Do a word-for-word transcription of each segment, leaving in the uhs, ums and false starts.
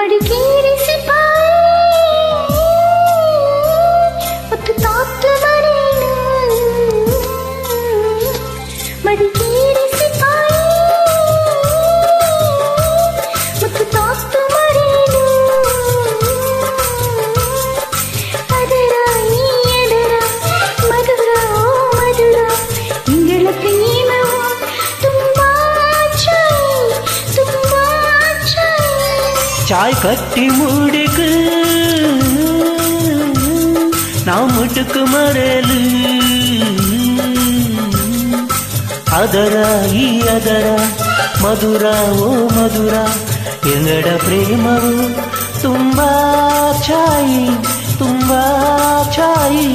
चाय कट्टी मुड़क ना मुटक मरेलू अदर ई अदर मधुर ओ मधुर एंगड़ प्रेमवु तुम्बा छाई तुम्बा छाई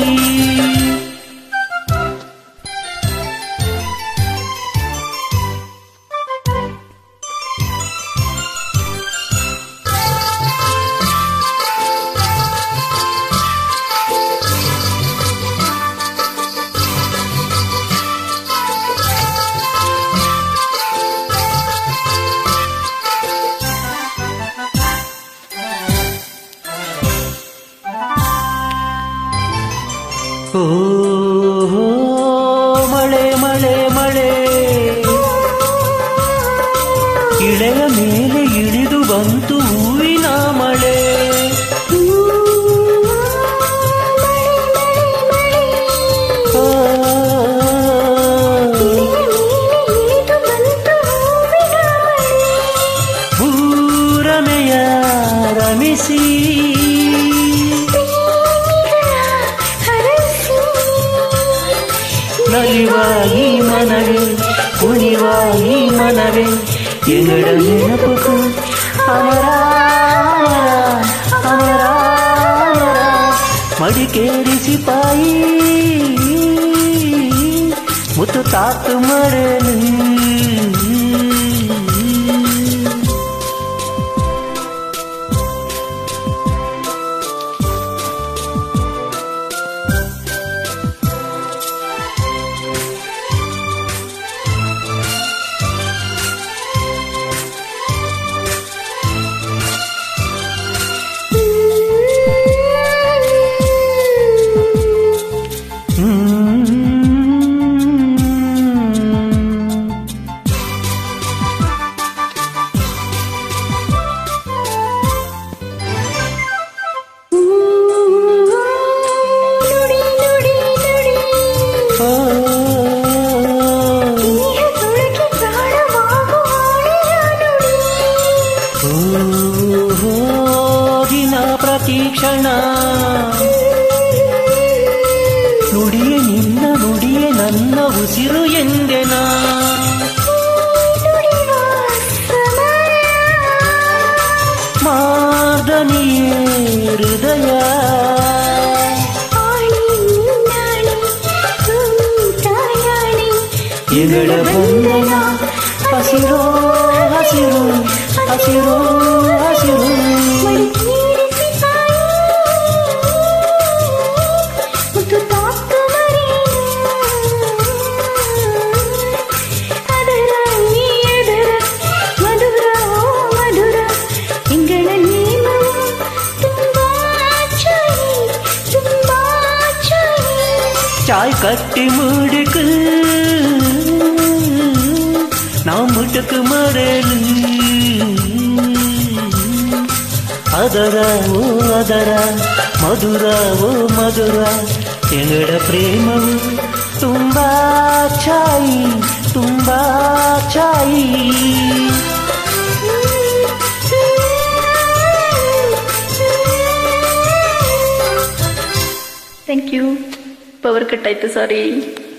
ओ मळे मळे मळे इಳೆಯ ಮೇಲೆ ಇಳಿದು ಬಂತು ಹೂವಿನ ಮಳೆ ಭೂರಮೆಯ ರಮಿಸಿ ನಲಿವಾಯಿ ಮನವೇ ಕುಣಿವಾಯಿ ಮನವೇ ಎಂಗಡ ನೆನಪು ಅಮರ ಅಮರ ಮಡಿಕೇರಿಸಿ ಪಾಯಿ ಮುತ್ತು ತಾತು ಮರೆಲು ಪ್ರತೀಕ್ಷಣ ನುಡಿಯೇ ನಿನ್ನ ನುಡಿಯೇ ನನ್ನ ಉಸಿರು ಎಂದೆನ ಮಾರ್ದನಿಯೇ ಹೃದಯ ಎಗಳ ಬಂದನ ಹಸಿರೋ ಹಸಿರು ಹಸಿರೋ ಹಸಿರು चाय कट्टी मुड़क ना मुटक मरेलू अदर ओ अदर मधुर ओ मधुर एंगड़ प्रेमवु तुम्बा छाई तुम्बा छाई थैंक यू पवर कट आयतु सॉरी।